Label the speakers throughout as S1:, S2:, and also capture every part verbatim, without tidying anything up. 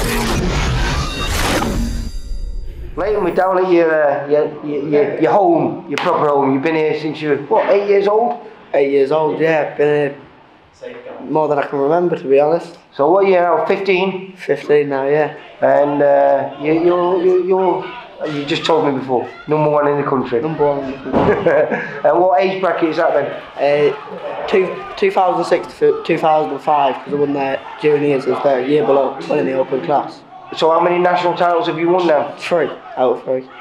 S1: Leighton, we're down at your, uh, your, your, your home, your proper home. You've been here since you were, what, eight years old?
S2: Eight years old, yeah. Been here more than I can remember, to be honest.
S1: So what are you now, fifteen?
S2: fifteen now, yeah.
S1: And uh, you, you're, you're, you're, you just told me before, number one in the country.
S2: Number one in the country.
S1: And what age bracket is that then?
S2: Uh, two, two thousand six to two thousand five, because I won their juniors as their year below, winning the open class.
S1: So how many national titles have you won now?
S2: Three out of three.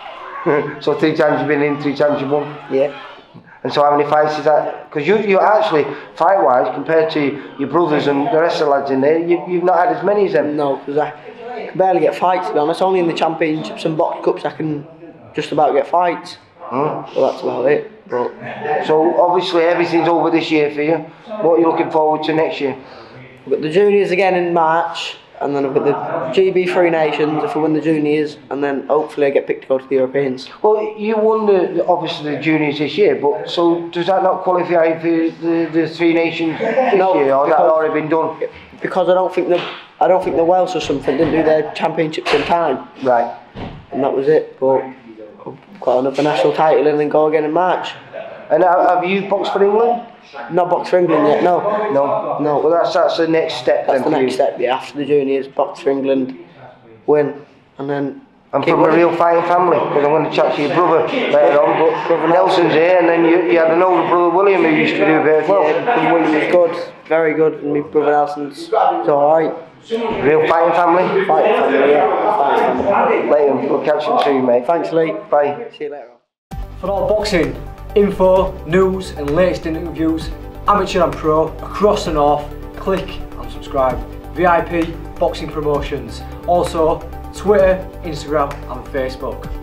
S1: So three times you've been in, three times you've won?
S2: Yeah.
S1: And so how many fights is that? Because you, you actually, fight-wise, compared to your brothers and the rest of the lads in there, you, you've not had as many as them.
S2: No, because I can barely get fights, to be honest. Only in the championships and box cups I can just about get fights.
S1: Mm.
S2: So that's about it. But
S1: so obviously everything's over this year for you. What are you looking forward to next year?
S2: We've got the juniors again in March, and then I've got the G B Three Nations if I win the juniors, and then hopefully I get picked to go to the Europeans.
S1: Well, you won the, the obviously the juniors this year, but so does that not qualify for the, the Three Nations this
S2: No,
S1: year, or has that already been done?
S2: Because I don't think the I don't think the Welsh or something didn't do their championships in time.
S1: Right.
S2: And that was it. But I've got another national title in and go again in March.
S1: And have you boxed for England?
S2: Not boxed for England yet, no.
S1: No?
S2: No.
S1: Well, that's that's the next step
S2: That's
S1: then
S2: the
S1: for
S2: next
S1: you.
S2: step, yeah, after the juniors, box for England, win, and then
S1: I'm
S2: keep
S1: from
S2: winning.
S1: a real fighting family, because I'm going to chat to your brother later on, but brother Nelson's here, and then you, you had an older brother, William, who used to do a bit as well.
S2: Yeah, brother William was good, very good, and my brother Nelson's alright.
S1: Real fighting family?
S2: Fighting family, yeah, fighting family.
S1: Later, we'll catch you soon, mate.
S2: Thanks, Lee.
S1: Bye.
S2: See you later on.
S3: For all boxing info, news and latest interviews, amateur and pro, across the north, click and subscribe. V I P Boxing Promotions. Also, Twitter, Instagram and Facebook.